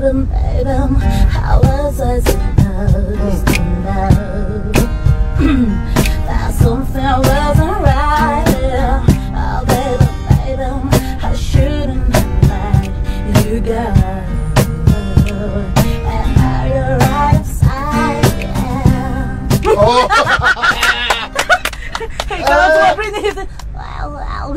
How was I supposed to know that something wasn't right? Oh, baby, I shouldn't have let you go. And now you're right upside down. Hey, kalau cuma beri ni, wow,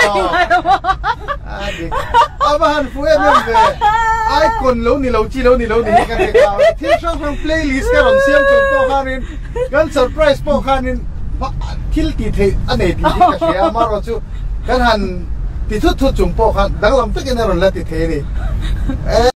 Abahan fuet member. I kon lo ni kan kau. Thiam sang playlist kan on siam jong po kanin. Kan surprise po kanin. Kil ti the ane ti ka sia maro chu. Kan han ti thut jong po kan. Dang lam tak ina ron la ti the ni.